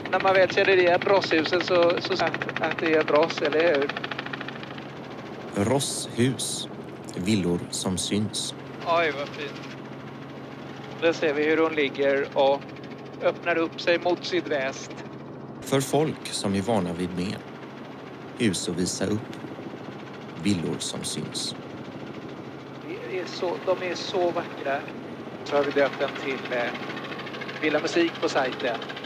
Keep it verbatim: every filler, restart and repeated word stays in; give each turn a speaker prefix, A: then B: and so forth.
A: När man väl känner igen Rosshusen så, så att, att det är Ross, eller hur?
B: Rosshus. Villor som syns.
A: Oj, vad fint. Där ser vi hur hon ligger och öppnar upp sig mot sydväst.
B: För folk som är vana vid mer. Hus att visa upp. Villor som syns.
A: Det är så, de är så vackra. Så har vi döpt den till eh, Villa Musik på sajten.